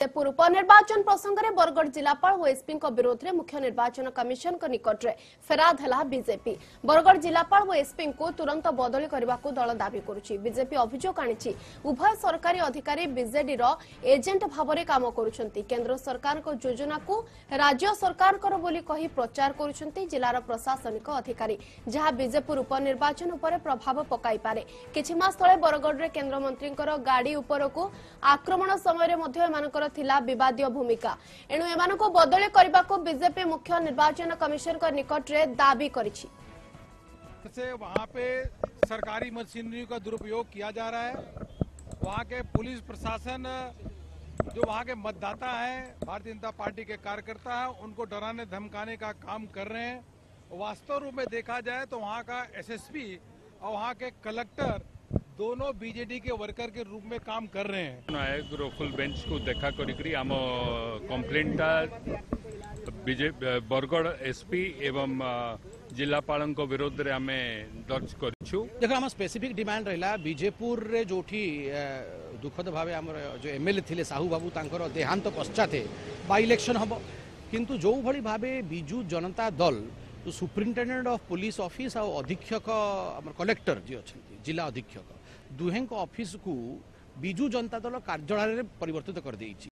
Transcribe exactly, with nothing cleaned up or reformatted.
विजेपुर उपनिर्वाचन प्रसंग में बरगढ़ जिलापाल और एसपी विरोध में मुख्य निर्वाचन कमिशन निकट में फेराद है बीजेपी। बरगढ़ जिलापाल और एसपी को तुरंत बदली करने को दल दावी करुछि। बीजेपी अभियोग आनी उभय सरकारी अधिकारी बीजेडी एजेंट भाव में काम करुछंती। केंद्र सरकार को योजना को राज्य सरकार बोली कही प्रचार करुछंती जिलार प्रशासनिक अधिकारी, जहां बीजेपुर उपनिर्वाचन उपर प्रभाव पकाई पारे। किछि मास तले बरगढ़ में केंद्र मंत्री गाड़ी उपरकू आक्रमण समय एमानकर थिला विवादीय भूमिका। एणु एमानको बदली करने को बीजेपी मुख्य निर्वाचन कमिशन का निकट में दावी करिछि। से वहाँ पे सरकारी मशीनरी का दुरुपयोग किया जा रहा है। वहाँ के पुलिस प्रशासन जो वहाँ के मतदाता हैं, भारतीय जनता पार्टी के कार्यकर्ता हैं, उनको डराने धमकाने का काम कर रहे हैं। वास्तव रूप में देखा जाए तो वहाँ का एसएसपी और वहाँ के कलेक्टर दोनों बीजेडी के वर्कर के रूप में काम कर रहे हैं। नायक फुल बेंच को देखा करी आम कंप्लेंटा बरगढ़ एसपी एवं जिलापाल विरोध में आम दर्ज करूँ। देख आम स्पेसिफिक डिमांड रहा बीजेपुर रे जो दुखद भाव आम जो एमएलए थे साहू बाबू तांकर देहांत पश्चात बाय इलेक्शन हम, किंतु जो भली भावे बिजु जनता दल तो सुप्रिंटेंडेंट ऑफ पुलिस ऑफिस और अधीक्षक कलेक्टर जी अच्छा जिला अधीक्षक दुहें ऑफिस को बिजु जनता दल कार्यालय में परिवर्तित कर देइछि।